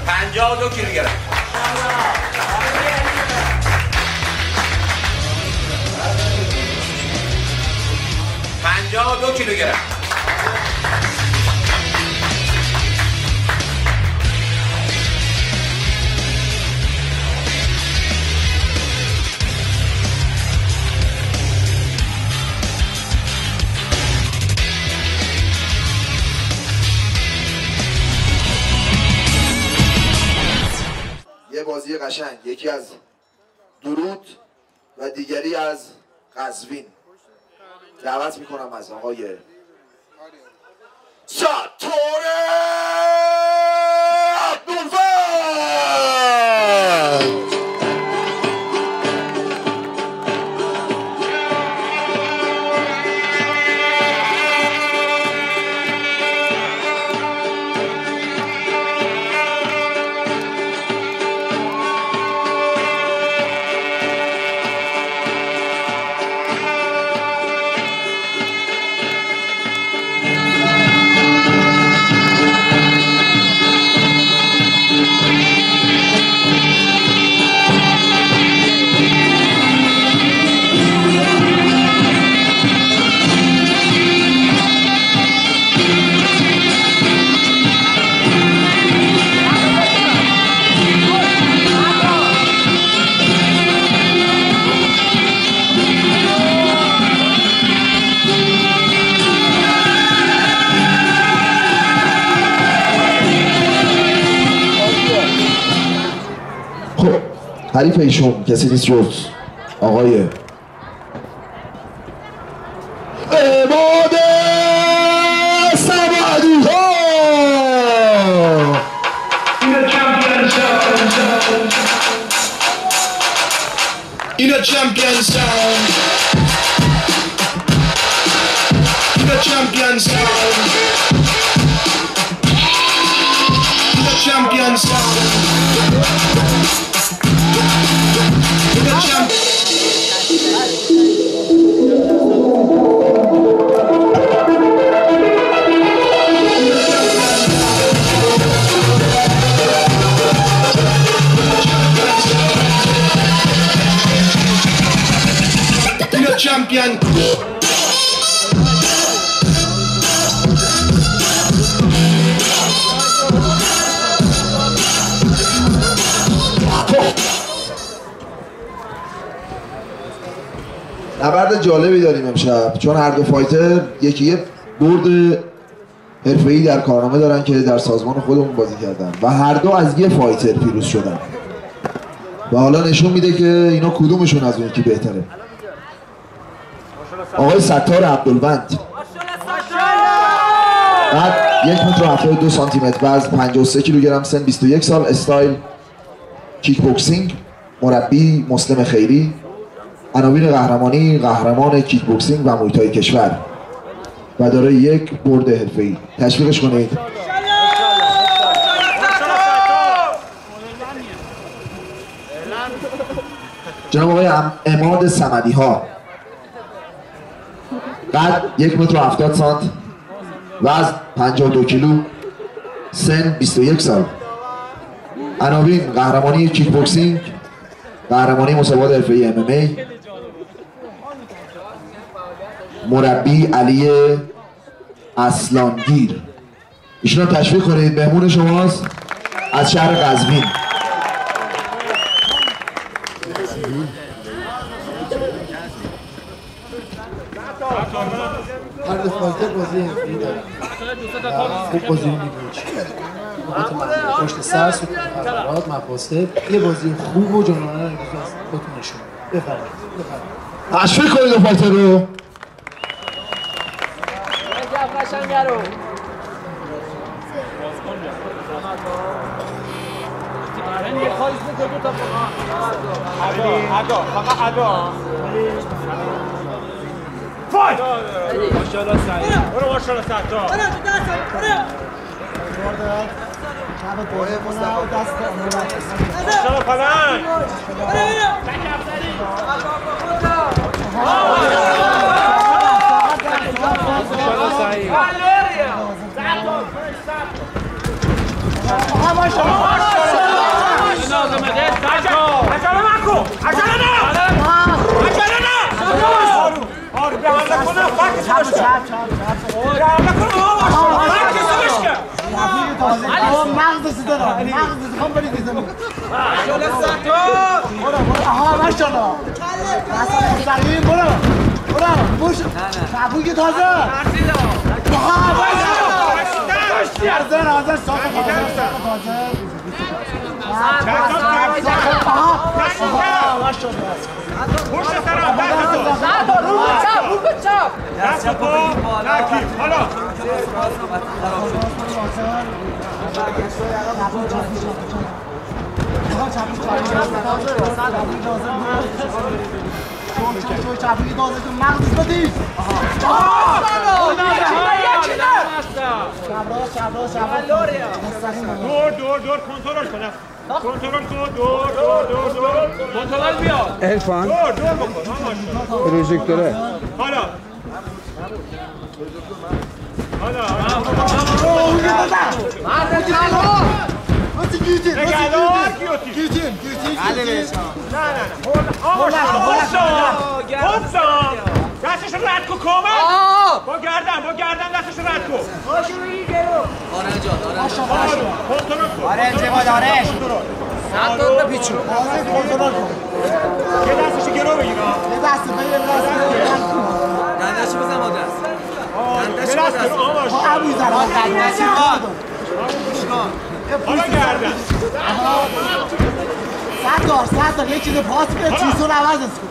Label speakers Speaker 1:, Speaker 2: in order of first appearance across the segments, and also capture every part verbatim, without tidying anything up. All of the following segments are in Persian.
Speaker 1: پنجاه و دو کیلوگرم. پنجاه و دو کیلوگرم.
Speaker 2: یه بازی قشنگ، یکی از درود و دیگری از قزوین. دعوت میکنم از آقای ساتار عبدالوند. حریف ایشون کسی نیست جز آقای اماد سمدیها.
Speaker 3: In a champion sound, in a champion sound, in a champion sound, in a champion. Champion.
Speaker 2: نبرد جالبی داریم امشب، چون هر دو فایتر یکی یه برد حرفه‌ای در کارنامه دارن که در سازمان خودمون بازی کردن و هر دو از یه فایتر پیروز شدن و حالا نشون میده که اینا کدومشون از اون یکی بهتره. آقای ستار عبدالوند بعد یک متر و هفتاد و دو سانتی متر، وزن پنجاه و سه کیلوگرم، سن بیست و یک سال، استایل کیک بوکسینگ، مربی مسلم خیری، عناوین قهرمانی قهرمان کیک بوکسینگ و موی تای کشور و داره یک برد حرفه‌ای. تشویقش کنید. جناب آقای اماد سمدیها قد یک متر و هفتاد سانت، وزن پنجاه و دو کیلو، سن بیست و یک سال، عناوین قهرمانی کیک بوکسینگ، قهرمانی مسابقات حرفه‌ای ام ام ای، مربی علی اصلانگیر. ایشون رو تشویق کنید، مهمون شماست از شهر قزوین.
Speaker 4: هر دو فایتر بازی حرفه‌ای داره. خوب بازی می‌کنه. پشت سر سوت خطرات مفاسد یه بازی خوب و جانانه رو امروز از خودتون نشون بده. بفرمایید. بفرمایید.
Speaker 2: تشویق کنید دو فایتر رو.
Speaker 5: جف قشنگه رو. یه خواهیست که دو تا فقط ادا فقط ادا فایت! ماشاءالله سعید برو ماشاءالله ستار برو تو دست برو شب دوره مصطفی دست ماشاءالله پلنگ برو برو تک افسری ماشاءالله سعید ماشاءالله باش چپ چپ چپ نکن آقا باش هر کسی بشکن
Speaker 4: آقا مغز سیده را مغز میخوام برید زمین
Speaker 5: شله ستار
Speaker 4: برو برو آها ماشاءالله دست مستقیم برو برو بوش کبوی تازه آها باشه حاضر حاضر ساق تازه ساق تازه
Speaker 5: پشت طرف دست تو
Speaker 1: سردار رو به چپ رو به چپ
Speaker 5: دست تو ترکیب حالا
Speaker 4: چپوی تازه تو مغز بدید
Speaker 5: دور دور دور کنترل کن کنترل کن دور دور دور دور کنترل بیا
Speaker 6: الفان
Speaker 5: دور دور بکن
Speaker 6: پروژکتوره
Speaker 5: حالا حالا نگهدار گیوتی
Speaker 4: گیوتین گیوتین
Speaker 5: نه نه نه آقا حسام دستش رد کن کامل با گردن با گردن دستش رد کن
Speaker 1: آرنج جان آرنج
Speaker 5: کنترل کن
Speaker 1: آرنج با آرنج سردار بپیچون
Speaker 4: کنترل کن
Speaker 5: یه دستش گرو بگیر
Speaker 4: یه دست بگیر دست
Speaker 1: دندش بزن با دست دندش
Speaker 5: یه
Speaker 1: با
Speaker 5: دست
Speaker 1: دست
Speaker 5: گرو آماش
Speaker 4: ابوی زن
Speaker 1: دندش
Speaker 5: حالا گردن
Speaker 4: سردار سردار یه چیز پاس بده چیزون عوض کن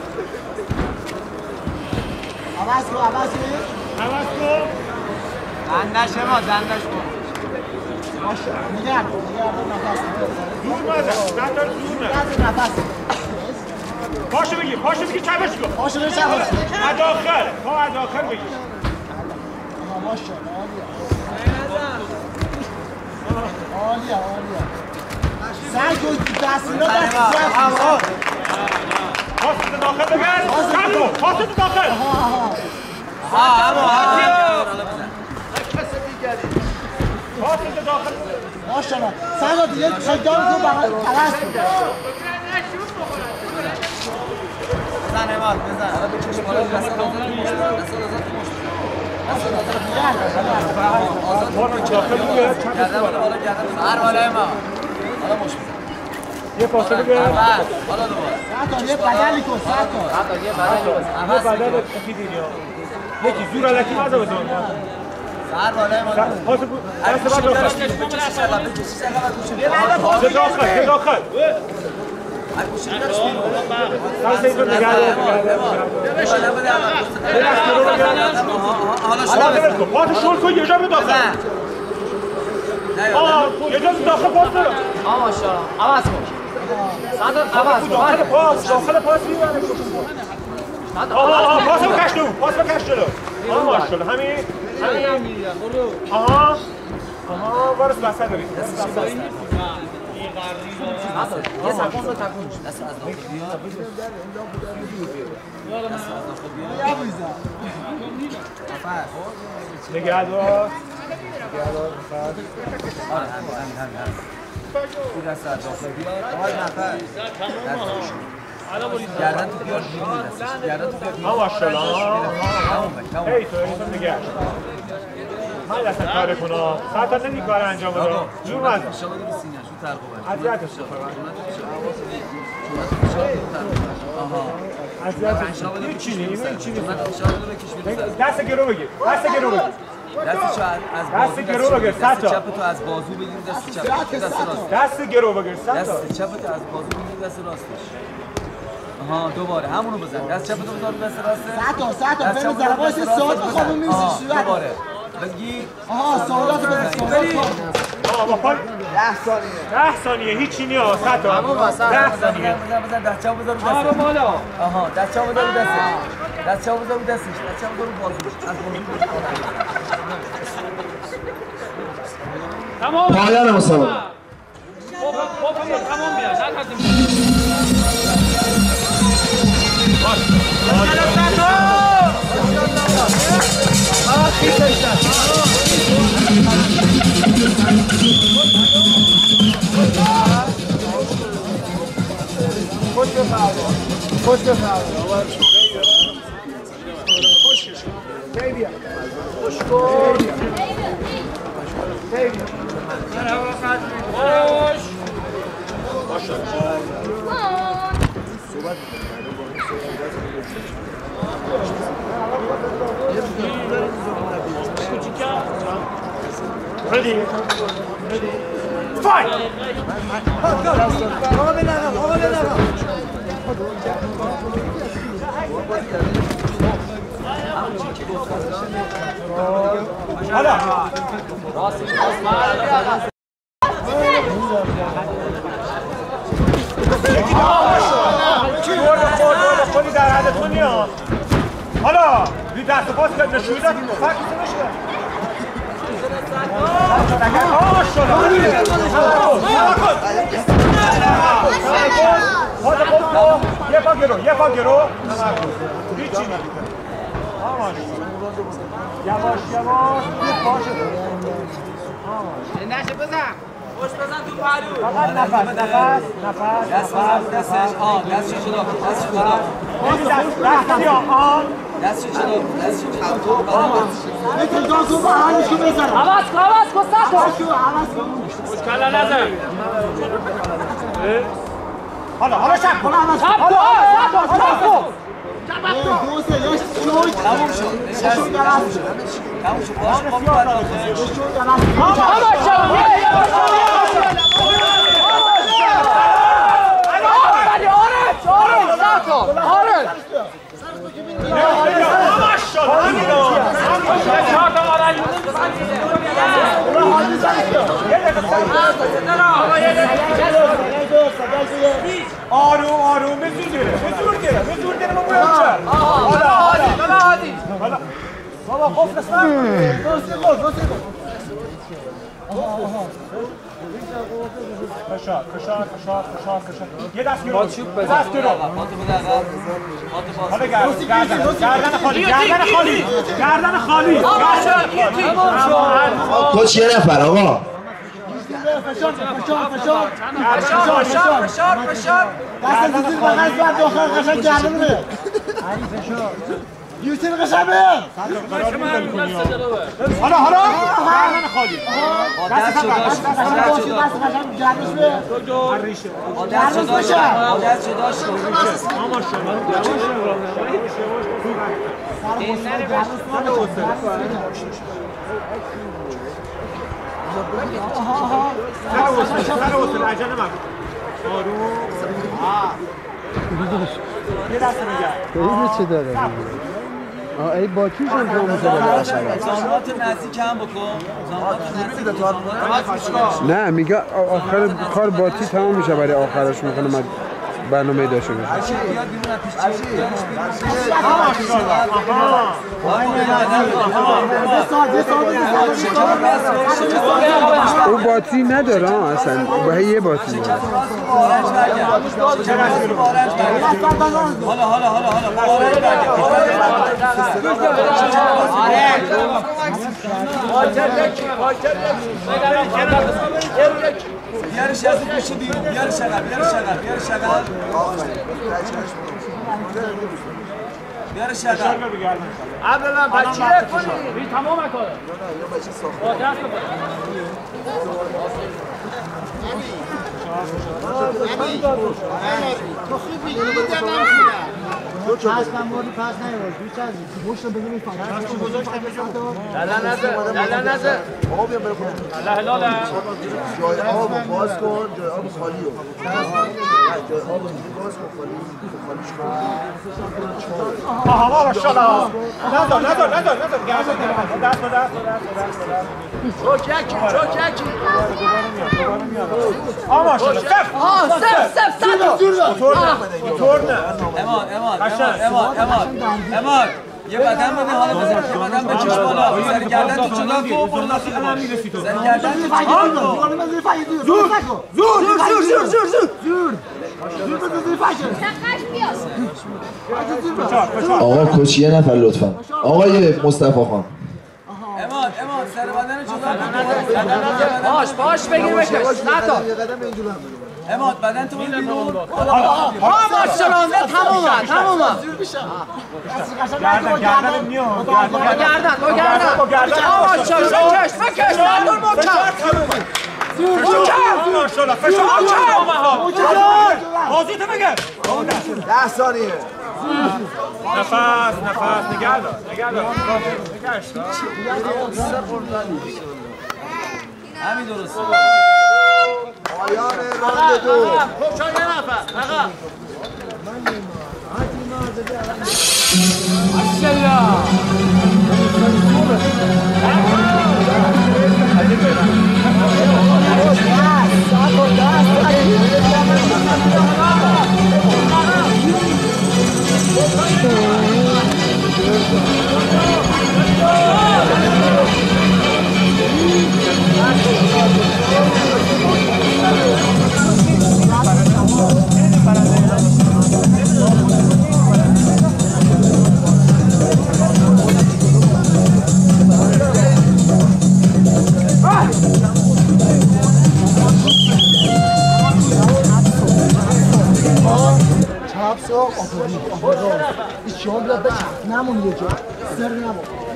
Speaker 4: عوض کن عوض کن
Speaker 5: عوض کن
Speaker 1: دندش ما دندش کن
Speaker 4: نگرد نگرد نفس
Speaker 5: دور مزه سردار دور نه
Speaker 4: نفس
Speaker 5: پاشو بگیر پاشو بگیر چپش کن
Speaker 4: پاشو بگیر چپش کن
Speaker 5: اداخل پا اداخل بگیر
Speaker 4: ماشاءالله عالیه عالیه سعی کن دست اینا دست سعی
Speaker 5: پاس داخل بگیر چپ کن پاس داخل
Speaker 1: ها اما
Speaker 5: پاس داخل
Speaker 4: ماشاءالله سعی دیگه شجاع کن بغل عوض کن
Speaker 1: بزن اماد بزن حالا بکش بالا دست آزاد
Speaker 5: بالا داخل بگیر چپ
Speaker 1: گردن بالا بالا گردن هر بالا اماد حالا مش بزن
Speaker 5: یه پاس بگیر
Speaker 1: حالا دوباره
Speaker 4: سعی یه بدلی کن سعی کن
Speaker 1: حالا یه بدل
Speaker 5: یه بدل کی دیدی یکی زور الکی مزه بزن
Speaker 1: هر بالا اماد
Speaker 5: پاس دست بعد داخل پاس داخل داخل دست اینو نگه دار پاس شل کن یه جا به داخل آه یه جا به داخل پاس دارم
Speaker 1: آه ماشاءالله عوض کن سردار عوض کن
Speaker 5: داخل پاس داخل پاس میبره آه آه پاس بکش تو پاس بکش جلو آه ماشاءالله همین همین آها آها وارس بسته داری
Speaker 1: یه سرکن رو تکون دست از داخل بیاد
Speaker 5: نگه دار
Speaker 1: آره همین همین همین این دست از داخل بیاد آره نفر گردن تو بیار بیرون دستش گردن تو بیار بیرون
Speaker 5: ماشاءالله
Speaker 1: تمومه
Speaker 5: هی تو هی تو نگه من دست کار کنم ساعت نمی کار انجام بده جور مزه
Speaker 1: شما بگی سینه شو ترقوبه
Speaker 5: اذیتش آها اذیتش این چینی این چینی دست گرو بگیر دست گرو بگیر
Speaker 1: دستشو از
Speaker 5: دست گرو بگیر
Speaker 1: دست چپ تو از بازو بگیر دست چپ دست راست
Speaker 5: دست گرو بگیر
Speaker 1: دست چپ تو از بازو بگیر دست راستش آها دوباره همونو بزن دست چپ تو بذار دست راسته
Speaker 4: ساعت ساعت ببین ضربات ساعت میخوام میزیش
Speaker 1: دوباره بگی
Speaker 4: آها سوالات بده سوالات
Speaker 5: آها با پای ده ثانیه ده ثانیه هیچی نیا ساعت ده ثانیه
Speaker 1: بزن بزن دست چپ بذار رو دست بالا آها دست چپ بذار رو دستش دست چپ بذار رو دستش دست چپ بذار رو بازوش از بازو
Speaker 2: تمام پایان مسابقه
Speaker 1: تمام بیا
Speaker 4: خوش بفرمایید خوش بفرمایید
Speaker 5: خیلی Ready? Fight! Hala! خودی در حدتون میاد حالا بی دست و پاس کنه نشوی داد فرقی نشه آه شده حالا خود یه پا گرو یه پا گرو هیچی نمیده یواش یواش باشه
Speaker 1: نشه بزن خوش بزن تو پرو
Speaker 5: فقط نفس نفس نفس
Speaker 1: دست بزن دستش آه دستش جدا دستش جدا
Speaker 5: دست بیا آه
Speaker 1: دستش جدا دستش جدا
Speaker 4: مثل دانسو با حالشو بزن
Speaker 1: عوض کن عوض کن سر کن
Speaker 4: عوض کن
Speaker 1: مشکل نزن
Speaker 5: حالا حالا شب کن
Speaker 1: شب کن شب کن
Speaker 4: دوسته یه شوی
Speaker 1: تموم شد نشستی تموم شد باش ما باید
Speaker 5: آروم آروم به زور گره به زور گره به زور گره ما باید چه
Speaker 1: حالا عادی حالا عادی
Speaker 5: بابا قفل اسمم
Speaker 4: دوسته گل دوسته گل
Speaker 5: فشار فشار فشار فشار فشار یه دست گرو
Speaker 1: باد چوب بزن
Speaker 5: دست گرو
Speaker 1: باتو بده عقب باتو باز
Speaker 5: حالا گردن گردن خالی گردن خالی گردن خالی
Speaker 2: کوچ یه نفر آقا
Speaker 4: فشار فشار فشار
Speaker 1: فشار فشار فشار فشار
Speaker 4: دست زیر بغل بعد داخل قشنگ گردن بده علی فشار یوسف قشنگه
Speaker 5: حالا حالا گردن خالی
Speaker 1: دست جداش
Speaker 4: دست قشنگ گردنش به
Speaker 1: دست جداش دست جداش
Speaker 5: سر وصل سر وصل عجله مکن آروم یه دست نگه
Speaker 6: ببین چه داره آه ای با کیش هم تو میشه
Speaker 1: زانوات نزدیک هم بکن زانوات نزدیک
Speaker 6: نه میگه آخر کار باتی تمام میشه برای آخرش میکنه من برنامه داشته باشه او باتی نداره اصلا به یه باتی داره
Speaker 1: حالا حالا حالا حالا آرنج برگرد بیارش از این پیش بیرون بیارش عقب بیارش عقب بیارش عقب بیارش عقب عبدالله بچه کنی تمام کاره با دست
Speaker 4: تو خوبی اینو تو پس من موردی پس نیاز بیش از گوشت رو بگیم این فقط تو گذاشتم
Speaker 1: لالا نزد لالا نزد
Speaker 2: آقا بیام برو کنم
Speaker 1: لا هلاله
Speaker 2: جای آب باز کن جای آب خالی رو جای آب باز کن خالی خالیش کن
Speaker 5: آها ماشاءالله نذار نذار نذار نذار گردن دست به دست
Speaker 1: چوککی چوککی
Speaker 5: آها ماشاءالله سف
Speaker 1: آه سف سف سف
Speaker 5: طور نه
Speaker 1: اماد اماد اماد اماد اماد یه بدن بده حالا بزن یه بدن بکش بالا سر گردن تو جدا کن برو داخل الان میرسی تو سر گردن تو جدا کن
Speaker 4: زور زور زور زور زور زور
Speaker 2: آقا کوچ یه نفر لطفا آقای مصطفی خان
Speaker 1: اماد اماد سر بدن جدا کن باش باش بگیر بکش نه تا اماد بدن تو بگیر بیرون.
Speaker 4: آه ماشاءالله تمومه تمومه.
Speaker 5: گردن گردن میاد.
Speaker 4: گردن با گردن با گردن. آه ماشاءالله بکش بکش بردار محکم. محکم
Speaker 5: ماشاءالله فشار بازی تو بگه.
Speaker 2: ده ثانیه.
Speaker 5: نفس نفس نگه دار نگه دار نگهش دار.
Speaker 1: همین درست.
Speaker 2: پایان راند دو.
Speaker 4: خب چای یه نفر آقا. ماشاءالله. چاپ سو آفرین آفرین این شام بیاد بچه نمون یه جا سر نمون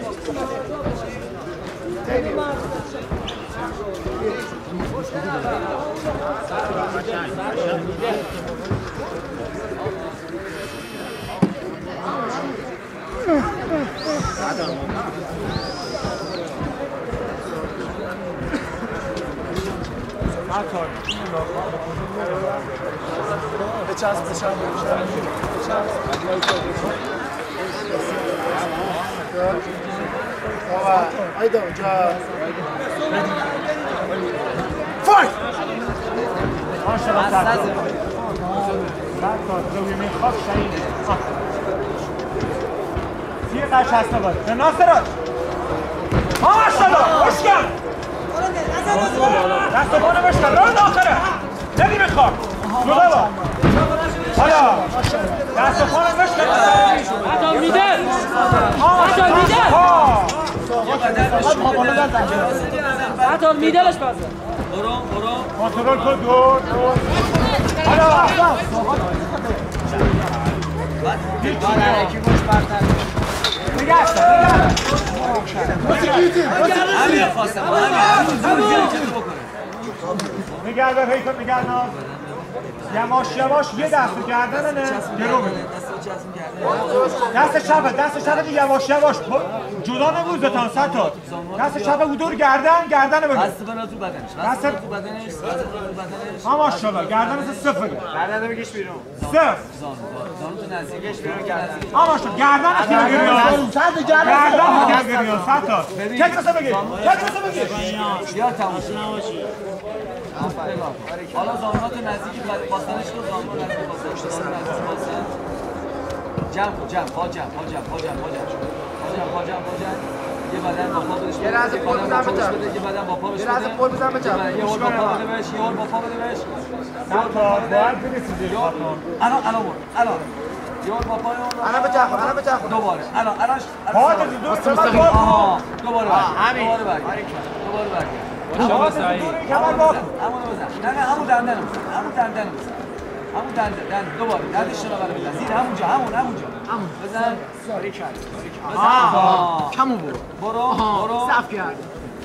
Speaker 4: بچسب بچسب آقا ayda اونجا فایت
Speaker 5: ماشاءالله سرکار سرکار روی میخواد شهید سی قش هسته باید ناصرات ماشاءالله بشکن دست بانه بشکن راه داخله ندی میخواد جدا با حالا دست بانه بشکن
Speaker 7: حتی میده حتی میده حتی میدهش بزن
Speaker 1: برو برو
Speaker 5: کنترل کن دور دور حالا
Speaker 1: یکی گوش برتر
Speaker 5: نگهش
Speaker 1: همین خواستم همین
Speaker 5: نگه دار هی کن نگه دار یواش یواش یه دست گردنه گرو بده دست چپه دست چپه یواش یواش جدا نبوزتان ستاد دست چپه او دور گردن گردن بگیر
Speaker 1: دست بنا تو بدنش دست تو بدنش دست تو بدنش
Speaker 5: ها ماشاءالله گردن صفر
Speaker 1: گردن بگیش بیرون
Speaker 5: صفر
Speaker 1: زانو زانو تو نزدیکش بیرون گردن
Speaker 5: ها ماشاءالله گردن خیلی گریه گردن خیلی گریه ستاد کترسو بگیر کترسو بگیر
Speaker 1: یا تموم حالا زانو تو نزدیکی باستنش تو زانو نزدیک باستنش زانو نزدیک باستن جمع جمع پا جمع پا جمع پا جمع پا جمع پا جمع پا جمع پا جمع یه بدن با پا بدش
Speaker 4: یه لحظه پول بزن بده
Speaker 1: یه بدن با پا بش
Speaker 4: یه لحظه پول بزن بده
Speaker 1: یه هول با پا بده بهش یه هول با پا بده بهش
Speaker 5: ستاد باید برسیدی
Speaker 1: الان الان برو الان یه هول با پا
Speaker 4: الان بچرخون الان بچرخون
Speaker 1: دوباره الان الان
Speaker 5: پا دادی دور مستقیم
Speaker 1: آها دوباره همین دوباره برگرد دوباره برگرد
Speaker 5: پا دادی دور کمر باکن
Speaker 1: همون بزن نه نه همون دندن بزن همون دندن بزن همون دندن دندن دوباره دندش رو برای بزن زیر همونجا همون همونجا همون بزن ساری کرد آها کمو برو برو برو صف کرد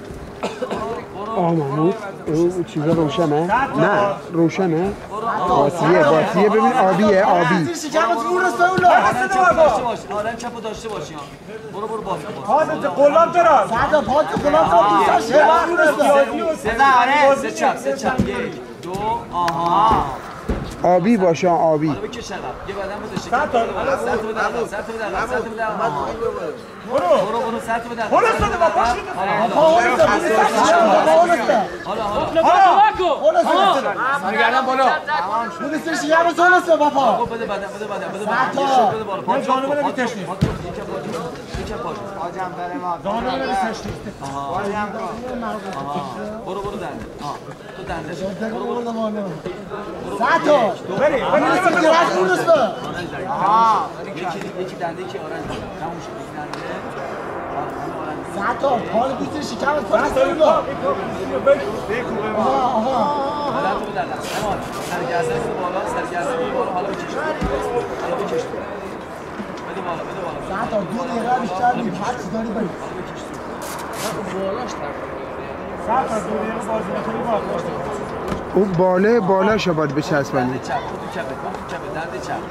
Speaker 6: آه محمود او چیزا روشنه؟ نه روشنه؟ باتریه باتریه ببین آبیه آبی
Speaker 4: شکمت رو رسته اولا
Speaker 1: داشته باش آره چپو داشته باشی برو برو باز
Speaker 5: پا دادی قلاب دراز
Speaker 4: سعدا پات قلاب تو دوست داشتی
Speaker 1: سه سه چپ سه چپ یک دو آها
Speaker 6: آبی باشه آبی
Speaker 1: حالا بکش عقب یه بدن بده شکم سر تو بده عقب سر تو بده عقب سر تو بده عقب
Speaker 5: برو
Speaker 1: برو برو سر تو بده عقب
Speaker 5: برو استاده با پاش
Speaker 1: حالا حالا
Speaker 4: برگردم بالا بودستش یه همه سولسته بابا
Speaker 1: بده بدن بده بدن بده بدن یه شوت بده بالا پاچ
Speaker 5: زانو بده تشنیس
Speaker 1: یکم پاچ یکم پاچ
Speaker 4: آجم داره ما
Speaker 5: زانو بده تشنیس
Speaker 1: برو برو دنده تو دندش برو برو
Speaker 4: ساعتو
Speaker 5: بری
Speaker 4: بودستش یه همه سولسته
Speaker 1: یکی دنده یکی آرنج تموم شد یک دنده
Speaker 4: ساعتو حال بودستش شکمت پاس اولا آها آها
Speaker 1: در نفس اماد سرگردن رو بالا سرگردن رو بالا حالا بکش حالا بکش بده بالا بده بالا
Speaker 4: ساعت دو دقیقه بیشتر نیم حدس داری بریم
Speaker 1: حالا بکش
Speaker 5: ساعت دو دقیقه بازی نکنی بالا
Speaker 6: اون باله بالا شو باید بچسبنی
Speaker 1: دند چپ تو چپه تو چپه دند چپ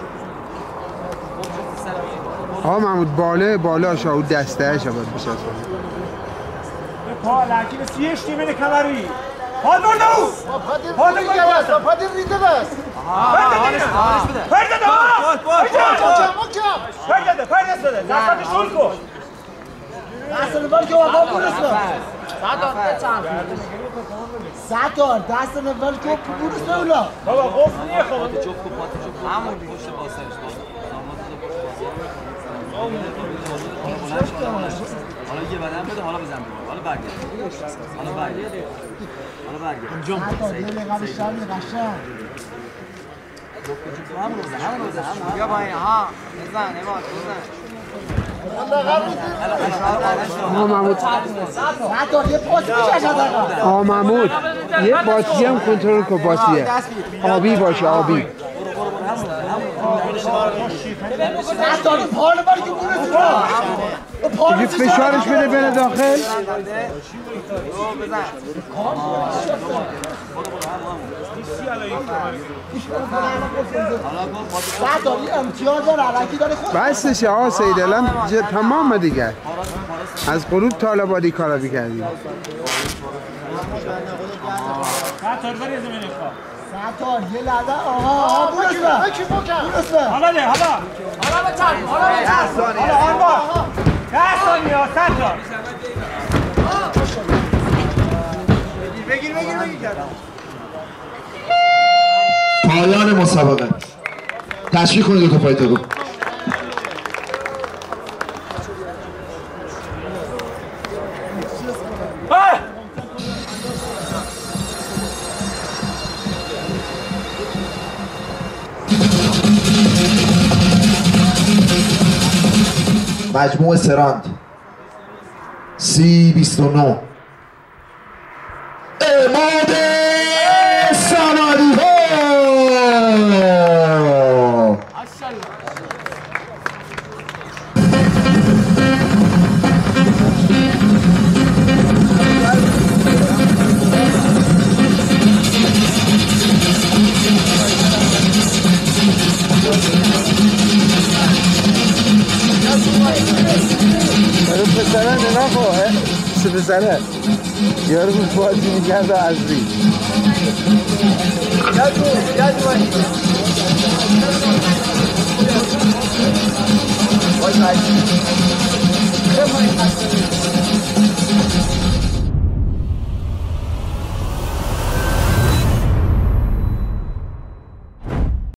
Speaker 6: ها محمود باله بالا شو اون دسته شو باید بچسبنی
Speaker 5: پا لکین سیش تیمه کمری پا برده او پا برده بست
Speaker 4: پا دیر ریده بست
Speaker 5: برده دیگه برده برده برده برده بده دستاتش شل کن
Speaker 4: دست نبال که وقتا بورسته ساتار دست نبال که بورسته اولا
Speaker 5: بابا قفل نیه خواه
Speaker 1: پات چوب کو پات چوب همون پشت باسرش حالا یه بدن بده حالا بزن بده حالا برگرد حالا برگرد حالا برگرد انجام
Speaker 4: ساتار یه لقه بیشتر یه قشنگ
Speaker 1: همون رو بزن همون رو بزن همون بیا با این ها بزن اماد بزن
Speaker 6: آه محمود
Speaker 4: ساتار یه پاس میشه شد
Speaker 6: آه محمود یه باطی هم کنترل کن باطیه آبی باشه آبی
Speaker 4: ساتار پا نبال که بورسته
Speaker 6: دیگه فشارش بده بره داخل
Speaker 4: ساتار یه امتیاز داره علکی داره خود
Speaker 6: بستش آقا سید الان تمام دیگه از غروب تا حالا بادی کارا بیکردیم
Speaker 5: ساتار بریزه من اخواه
Speaker 4: ساتار یه لحظه آها آها بورسته بورسته
Speaker 5: حالا ده حالا حالا بچن حالا بچن حالا آرما ده ثانیه ها ساتار بگیر بگیر بگیر
Speaker 2: پایان مسابقه تشویق کنید دو تا فایتر رو مجموع سراند سی بیست و نه اماد سمادیها
Speaker 6: پسره نگاه کن سه پسره یارو بازی میکرد و از ری